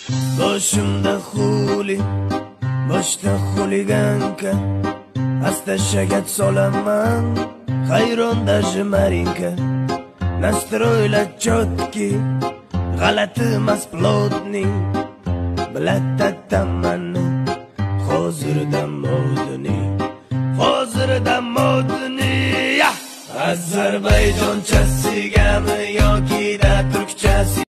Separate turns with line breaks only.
Boshimda xuli, boshda xuliganka, asta shagat solaman, hayron даже Marinka. Nastroylar chotki, g'alati emas plotning, bilatta tamanni, hozirda modni, Ozarbayjonchasigami yoki da turkchasi